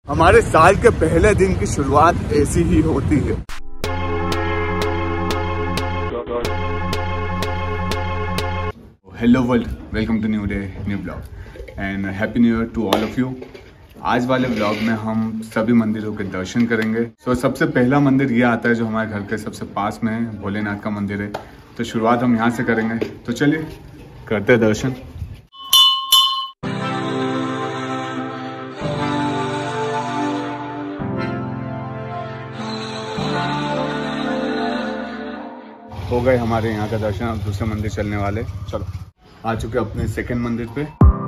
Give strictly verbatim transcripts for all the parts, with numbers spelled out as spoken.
हमारे साल के पहले दिन की शुरुआत ऐसी ही होती है। Hello world, welcome to new day new blog and happy new year to all of you. आज वाले ब्लॉग में हम सभी मंदिरों के दर्शन करेंगे। तो so, सबसे पहला मंदिर ये आता है जो हमारे घर के सबसे पास में है, भोलेनाथ का मंदिर है। तो शुरुआत हम यहाँ से करेंगे। तो चलिए करते हैं दर्शन। हो गए हमारे यहाँ का दर्शन, अब दूसरे मंदिर चलने वाले। चलो आ चुके अपने सेकंड मंदिर पे।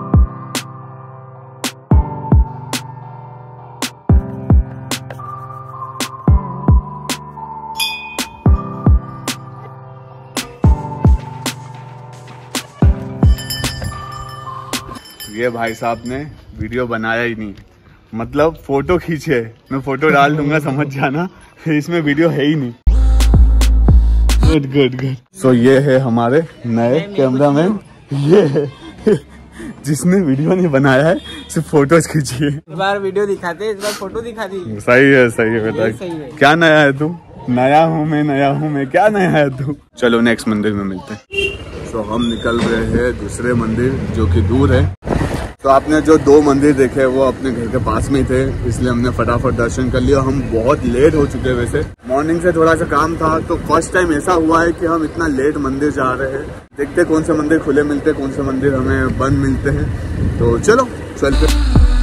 ये भाई साहब ने वीडियो बनाया ही नहीं, मतलब फोटो खींचे। मैं फोटो डाल दूंगा, समझ जाना, इसमें वीडियो है ही नहीं। Good good good. सो ये है हमारे नए कैमरामैन, ये है जिसने वीडियो नहीं बनाया है, सिर्फ फोटोज खींची है। इस बार वीडियो दिखाते, इस बार फोटो दिखा दी। सही है सही है बेटा। क्या नया है तू? नया हूँ मैं, नया हूँ मैं, क्या नया है तू? चलो नेक्स्ट मंदिर में मिलते हैं। सो हम निकल रहे हैं दूसरे मंदिर जो कि दूर है। तो आपने जो दो मंदिर देखे वो अपने घर के पास में ही थे, इसलिए हमने फटाफट दर्शन कर लिया। हम बहुत लेट हो चुके हैं, वैसे मॉर्निंग से थोड़ा सा काम था, तो फर्स्ट टाइम ऐसा हुआ है कि हम इतना लेट मंदिर जा रहे हैं। देखते कौन से मंदिर खुले मिलते हैं, कौन से मंदिर हमें बंद मिलते हैं। तो चलो चलते।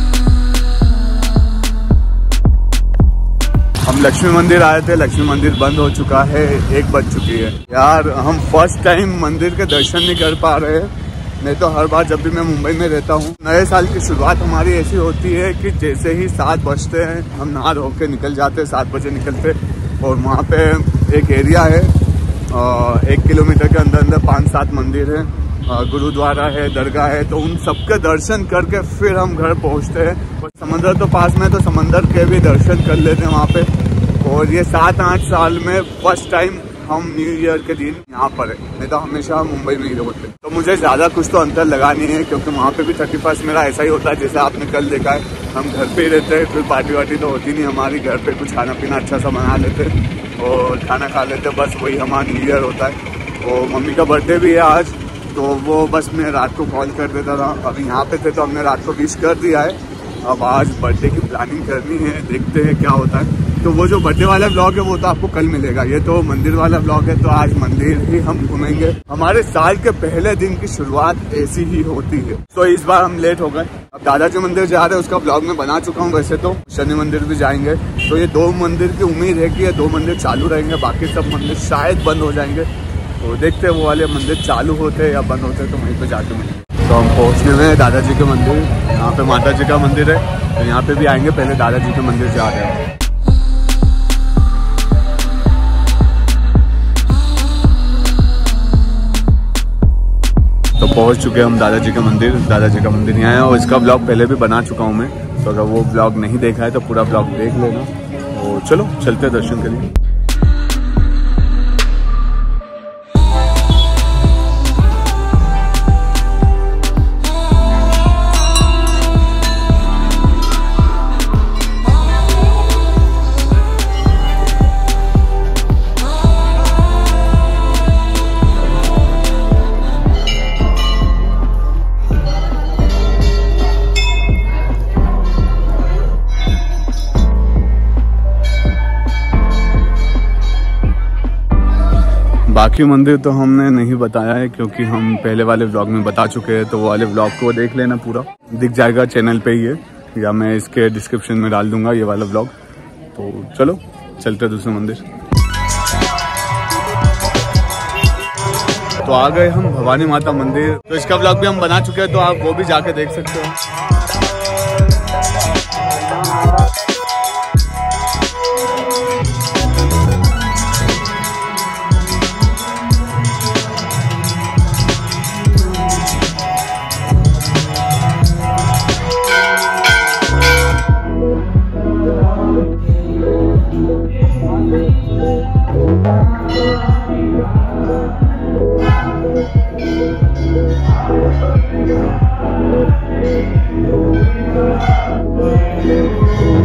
हम लक्ष्मी मंदिर आए थे, लक्ष्मी मंदिर बंद हो चुका है, एक बज चुकी है। यार हम फर्स्ट टाइम मंदिर के दर्शन नहीं कर पा रहे हैं। नहीं तो हर बार जब भी मैं मुंबई में रहता हूँ, नए साल की शुरुआत हमारी ऐसी होती है कि जैसे ही सात बजते हैं हम नहा धो के निकल जाते हैं, सात बजे निकलते। और वहाँ पे एक एरिया है, एक किलोमीटर के अंदर अंदर पांच सात मंदिर है, गुरुद्वारा है, दरगाह है। तो उन सबके दर्शन करके फिर हम घर पहुँचते हैं। और समंदर तो पास में, तो समंदर के भी दर्शन कर लेते हैं वहाँ पे। और ये सात आठ साल में फर्स्ट टाइम हम न्यू ईयर के दिन यहाँ पर है, नहीं तो हमेशा मुंबई में ही होते। तो मुझे ज्यादा कुछ तो अंतर लगा नहीं है, क्योंकि वहाँ पे भी थर्टी फर्स्ट मेरा ऐसा ही होता है जैसे आपने कल देखा है। हम घर पे ही रहते हैं, कोई पार्टी वार्टी तो होती नहीं हमारी। घर पे कुछ खाना पीना अच्छा सा बना लेते और खाना खा लेते, बस वही हमारा न्यू ईयर होता है। और मम्मी का बर्थडे भी है आज, तो वो बस मैं रात को कॉल कर देता था। अभी यहाँ पे थे तो हमने रात को विश कर दिया है। अब आज बर्थडे की प्लानिंग करनी है, देखते हैं क्या होता है। तो वो जो बर्थडे वाला ब्लॉग है वो तो आपको कल मिलेगा। ये तो मंदिर वाला ब्लॉग है, तो आज मंदिर ही हम घूमेंगे। हमारे साल के पहले दिन की शुरुआत ऐसी ही होती है। तो इस बार हम लेट हो गए। अब दादाजी मंदिर जा रहे हैं, उसका ब्लॉग मैं बना चुका हूँ। वैसे तो शनि मंदिर भी जाएंगे। तो ये दो मंदिर की उम्मीद है कि ये दो मंदिर चालू रहेंगे, बाकी सब मंदिर शायद बंद हो जाएंगे। तो देखते हैं वो वाले मंदिर चालू होते या बंद होते, तो वहीं पे जाके मिलेंगे। तो हम पहुँचने में दादाजी के मंदिर, यहाँ पे माता जी का मंदिर है, तो यहाँ पे भी आएंगे। पहले दादाजी के मंदिर जा रहे हैं। तो पहुंच चुके हैं हम दादाजी के मंदिर। दादाजी का मंदिर यहाँ है और इसका ब्लॉग पहले भी बना चुका हूँ मैं। तो अगर वो ब्लॉग नहीं देखा है तो पूरा ब्लॉग देख लेना। तो चलो चलते हैं दर्शन के लिए। बाकी मंदिर तो हमने नहीं बताया है, क्योंकि हम पहले वाले व्लॉग में बता चुके हैं। तो वो वाले व्लॉग को देख लेना, पूरा दिख जाएगा चैनल पे ही है, या मैं इसके डिस्क्रिप्शन में डाल दूंगा ये वाला व्लॉग। तो चलो चलते हैं दूसरे मंदिर। तो आ गए हम भवानी माता मंदिर। तो इसका व्लॉग भी हम बना चुके हैं, तो आप वो भी जाके देख सकते हो।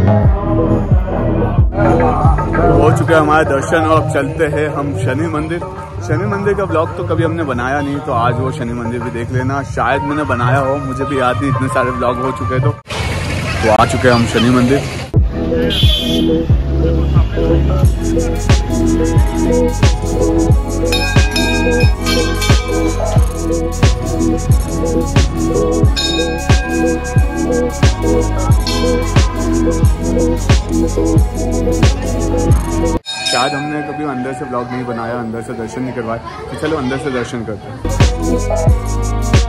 हो चुके हमारे दर्शन और अब चलते हैं हम शनि मंदिर। शनि मंदिर का ब्लॉग तो कभी हमने बनाया नहीं, तो आज वो शनि मंदिर भी देख लेना। शायद मैंने बनाया हो, मुझे भी याद नहीं, इतने सारे ब्लॉग हो चुके तो तो आ चुके हम शनि मंदिर। शायद हमने कभी अंदर से ब्लॉग नहीं बनाया, अंदर से दर्शन नहीं करवाए, तो चलो अंदर से दर्शन करते हैं।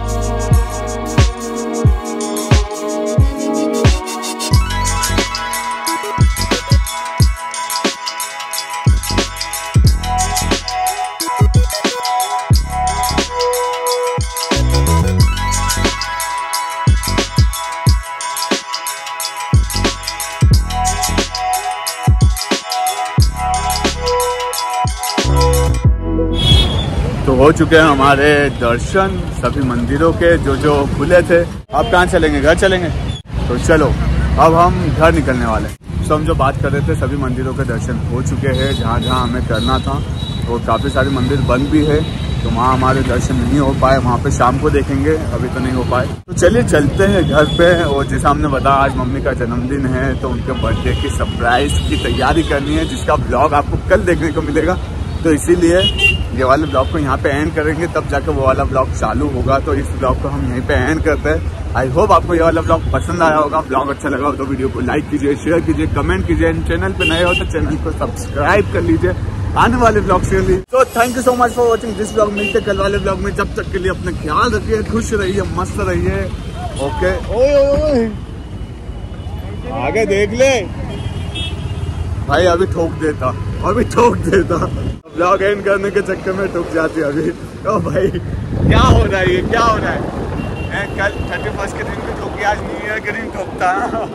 तो हो चुके हैं हमारे दर्शन सभी मंदिरों के जो जो खुले थे। अब कहाँ चलेंगे? घर चलेंगे। तो चलो अब हम घर निकलने वाले हैं। तो हम जो बात कर रहे थे, सभी मंदिरों के दर्शन हो चुके हैं जहाँ जहाँ हमें करना था। तो काफ़ी सारे मंदिर बंद भी है, तो वहाँ हमारे दर्शन नहीं हो पाए। वहाँ पे शाम को देखेंगे, अभी तो नहीं हो पाए। तो चलिए चलते हैं घर पे। और जैसा हमने बताया, आज मम्मी का जन्मदिन है, तो उनके बर्थडे की सरप्राइज की तैयारी करनी है, जिसका ब्लॉग आपको कल देखने को मिलेगा। तो इसीलिए ये वाले ब्लॉग को यहाँ पे एंड करेंगे, तब जाकर वो वाला ब्लॉग चालू होगा। तो इस ब्लॉग को हम यहीं पे एंड करते हैं। आई होप आपको ये वाला ब्लॉग पसंद आया होगा। ब्लॉग अच्छा लगा हो तो वीडियो को लाइक कीजिए, शेयर कीजिए, कमेंट कीजिए। चैनल पे नए हो तो चैनल को सब्सक्राइब कर लीजिए आने वाले ब्लॉग के लिए। तो thank you so much for watching this blog. मिलते कल वाले ब्लॉग में। जब तक के लिए अपना ख्याल रखिए, खुश रहिए, मस्त रहिए। ओके, ओए आगे देख ले भाई, अभी ठोक देता, अभी ठोक देता। ब्लॉग एंड करने के चक्कर में ठोक जाती है अभी। ओ भाई क्या हो रहा है, ये क्या हो रहा है? मैं कल थर्टी फर्स्ट के दिन भी ठोकी, आज न्यू ईयर के दिन ठोकता।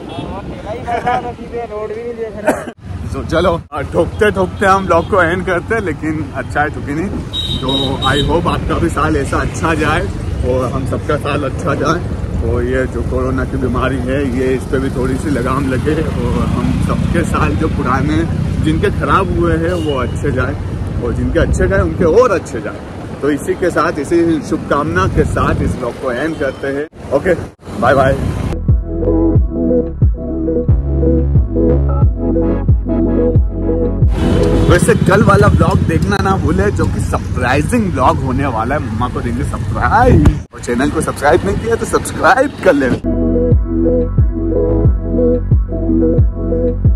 रोड भी नहीं देख रहा। तो चलो ठोकते ठोकते हम ब्लॉग को एंड करते हैं, लेकिन अच्छा है ठोकी नहीं। तो आई होप आपका भी साल ऐसा अच्छा जाए और हम सबका साल अच्छा जाए। और ये जो कोरोना की बीमारी है, ये इस पे भी थोड़ी सी लगाम लगे और हम सबके साल जो पुराने जिनके खराब हुए हैं वो अच्छे जाए, और जिनके अच्छे गए उनके और अच्छे जाए। तो इसी के साथ, इसी शुभकामना के साथ इस ब्लॉग को एंड करते हैं। Okay, bye bye. वैसे कल वाला ब्लॉग देखना ना भूले, जो कि सरप्राइजिंग ब्लॉग होने वाला है। मम्मा को देंगे सरप्राइज, और चैनल को सब्सक्राइब नहीं किया तो सब्सक्राइब कर लेना।